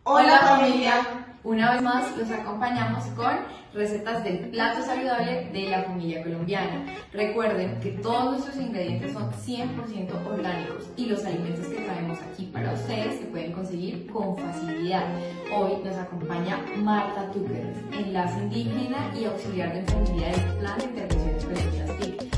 Hola familia, una vez más los acompañamos con recetas del plato saludable de la familia colombiana. Recuerden que todos nuestros ingredientes son 100% orgánicos y los alimentos que traemos aquí para ustedes se pueden conseguir con facilidad. Hoy nos acompaña Marta Tucker, enlace indígena y auxiliar de enfermería del Plan de Intervenciones Preventivas TIC.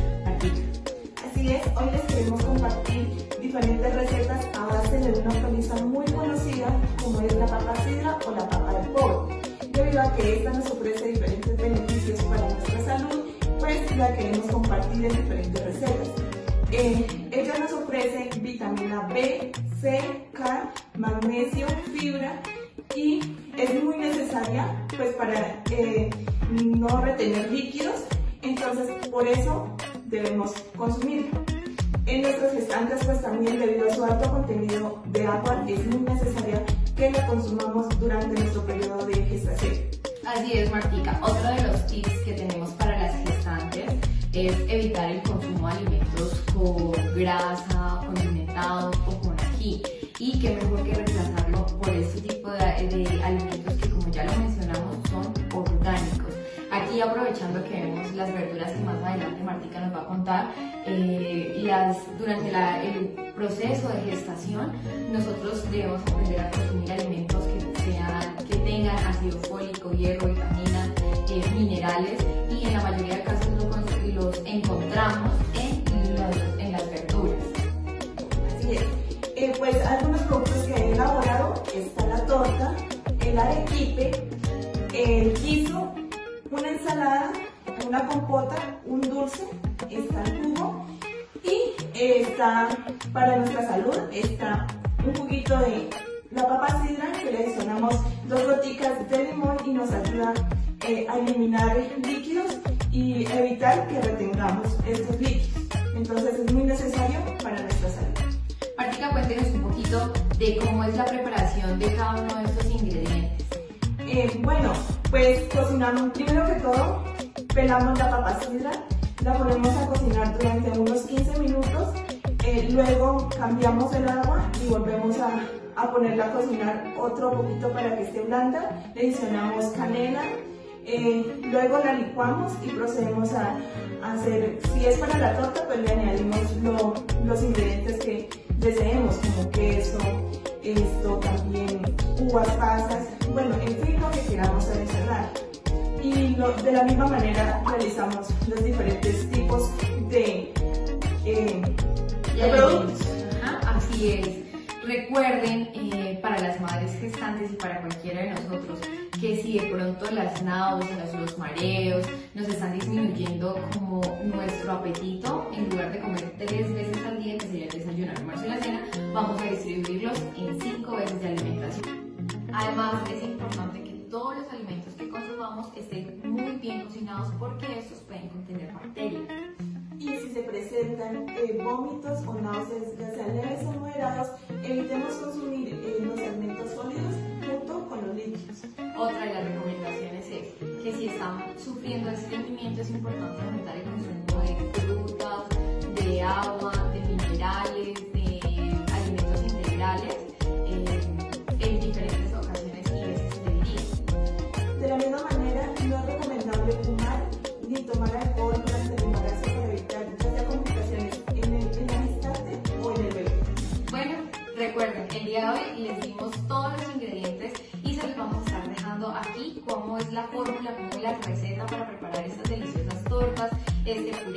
Así es, hoy les queremos compartir diferentes recetas a base de una hortaliza muy conocida como es la papa sidra o la papa del pobre. Debido a que esta nos ofrece diferentes beneficios para nuestra salud, pues la queremos compartir en diferentes recetas. Ella nos ofrece vitamina B, C, K, magnesio, fibra y es muy necesaria pues para no retener líquidos, entonces por eso debemos consumirla. En nuestros gestantes pues también debido a su alto contenido de agua es muy necesaria que la consumamos durante nuestro periodo de gestación. Así es, Martica. Otro de los tips que tenemos para las gestantes es evitar el consumo de alimentos con grasa, condimentados o con ají. Y qué mejor que reemplazarlo por este tipo de alimentos que, como ya lo mencionamos, son orgánicos. Aquí, aprovechando que vemos las verduras que más adelante Martica nos va a contar, durante el proceso de gestación nosotros debemos aprender a consumir alimentos que tengan ácido fólico, hierro, vitaminas, minerales, y en la mayoría de casos los encontramos en las verduras. Así es. Pues algunos productos que he elaborado está la torta, el arequipe, el guiso, una ensalada, una compota, un dulce, está el jugo y está para nuestra salud está un juguito de la papa sidra que le adicionamos 2 goticas de limón y nos ayuda a eliminar líquidos y evitar que retengamos estos líquidos. Entonces es muy necesario para nuestra salud. Martica, cuéntenos un poquito de cómo es la preparación de cada uno de estos ingredientes. Bueno, pues cocinamos primero que todo, pelamos la papa sidra, la ponemos a cocinar durante unos 15 minutos, luego cambiamos el agua y volvemos a ponerla a cocinar otro poquito para que esté blanda, le adicionamos canela, luego la licuamos y procedemos a hacer, si es para la torta, pues le añadimos los ingredientes que deseemos, como queso, también uvas pasas, bueno, en fin, lo que queramos adicionar. Y de la misma manera realizamos los diferentes tipos de productos. Así es. Recuerden, para las madres gestantes y para cualquiera de nosotros, que si de pronto las náuseas, los mareos nos están disminuyendo como nuestro apetito, en lugar de comer 3 veces al día, que sería el desayuno, el almuerzo y la cena, vamos a distribuirlos en 5 veces de alimentación. Además, es importante que todos los alimentos que consumamos estén muy bien cocinados porque estos pueden contener bacterias. Y si se presentan vómitos o náuseas, ya sean leves o moderados, evitemos consumir los alimentos sólidos junto con los líquidos. Otra de las recomendaciones es que si están sufriendo estreñimiento es importante aumentar el consumo de frutas, de agua, de minerales, de alimentos integrales en diferentes ocasiones y veces del día. De la misma manera, no es recomendable fumar ni tomar alcohol durante el embarazo para evitar ya sea complicaciones en la gestante o en el bebé. Bueno, recuerden, el día de hoy les dimos todos los ingredientes y se los vamos a estar dejando aquí cómo es la fórmula, cómo es la receta para preparar estas deliciosas tortas, este